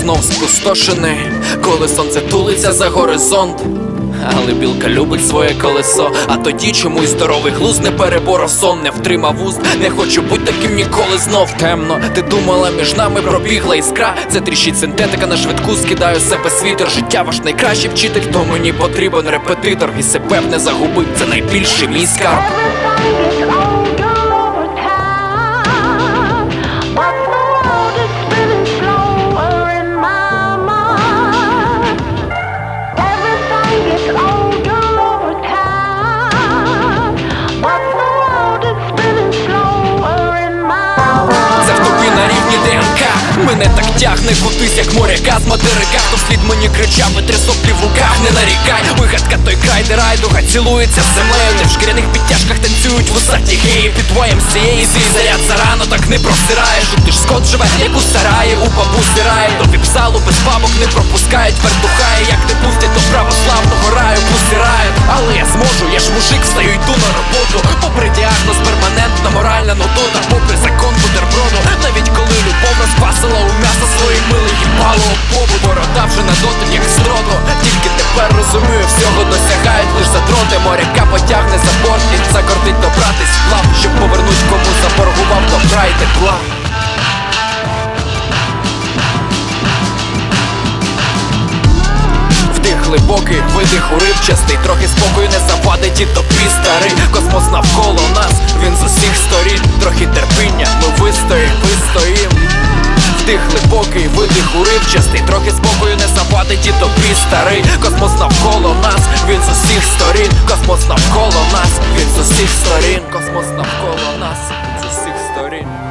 знов спустошений, коли сонце тулиться за горизонт. Але білка любить своє колесо, а тоді чомусь здоровий глузд не переборов сон, не втримав уст. Не хочу бути таким ніколи знов. Темно, ти думала, між нами пробігла іскра. Це тріщить синтетика, на швидку скидаю з себе світер. Життя ваш найкращий вчитель, то мені потрібен репетитор. І себе б не загубить, це найбільший мій скарб. Мене так тягне кудись, як моряка з материка. Хто вслід мені кричав, витри соплі в руках, не нарікай. Вигадка той край, де райдуга цілується з землею, де в шкіряних підтяжках танцюють вусаті геї. Під YMCA свій заряд зарано так не просираєш. Ти ж скот живе, як у сараї, у бабусі раї. До віп-залу без бабок не пропускають, вертухає. Як не пустять до православного раю, посирають. Але я зможу, я ж мужик, встаю, йду на роботу. Попри діагноз перманентна моральна нудота. Попри закон бутерброду, навіть коли любов розквасила у м'ясо свої мили їбало об побу. Борода вже на дотик, як строго. Тільки тепер розумію, всього досягають лиш задроти. Моряка потягне за борт і закортить добратись вплав, щоб повернуть кому заборгував добра й тепла. Вдих глибокий, видих уривчастий, трохи спокою не завадить і тобі старий. Космос навколо нас, він з усіх сторін. Трохи терпіння, ми вистоїм. Вдих глибокий, видих уривчастий, трохи спокою не завадить і тобі старий. Космос навколо нас, він з усіх сторін. Космос навколо нас, він з усіх сторін. Космос навколо нас, він з усіх сторін.